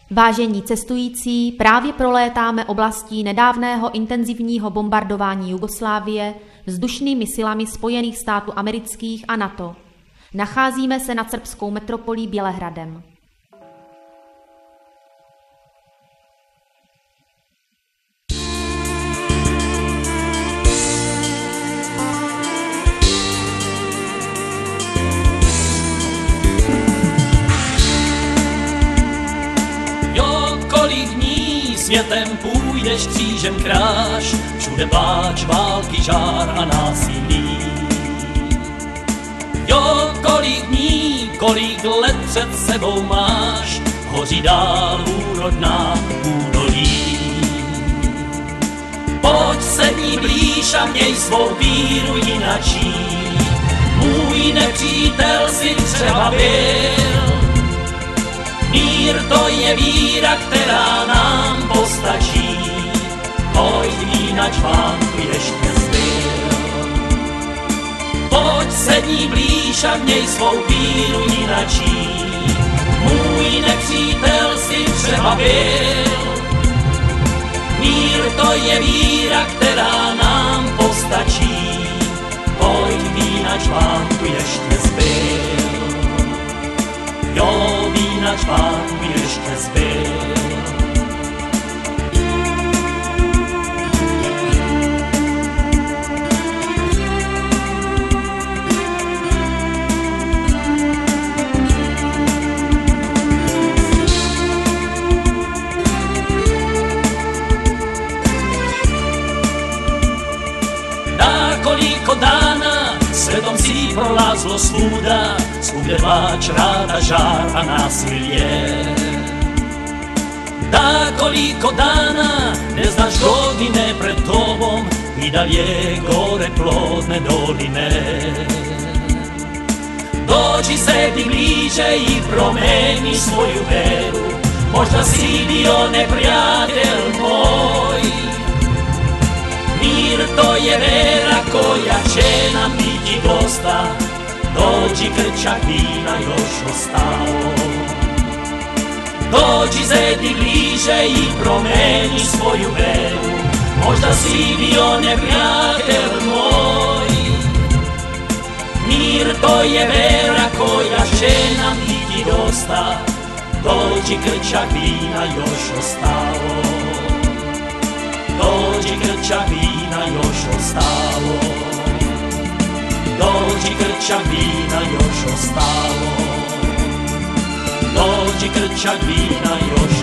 Vážení cestující, právě prolétáme oblastí nedávného intenzivního bombardování Jugoslávie vzdušnými silami Spojených států amerických a NATO. Nacházíme se nad srbskou metropolí Bělehradem. Světem půjdeš, křížem kráš, všude pláč, války, žár a násilí. Jo, kolik dní, kolik let před sebou máš, hoří dál úrodná údolí. Pojď sedni blíž a měj svou víru jinačí, můj nepřítel si třeba byl. Mír to je víra, která nám postačí, pojď vínač vám tu ještě zbyl. Pojď sedni blíž a měj svou víru jinačí, můj nepřítel si třeba byl. Mír to je víra, která nám postačí, pojď vínač vám tu ještě zbyl. Jo, vínač vám ještě zbyl. Dá koliko dána, světom si prolázlo slúda, svugde pláč, ráda, žár a násilie. Dá koliko dána, neznáš godine pred tobom i dalje gore plodne doline. Dođi sebi bliže i promeni svoju veru, možda si bio neprijatelj moj. Mir to je vera koja će nam biti dosta, dođi krčak vina još ostalo. Dođi zedi bliže i promeni svoju veru, možda si bio neprijatelj moj. Mir to je vera koja će nam biti dosta, dođi krčak vina još ostalo. Dođi krčak vina još ostalo. Dođi krčak vina još ostalo. Dođi krčak vina još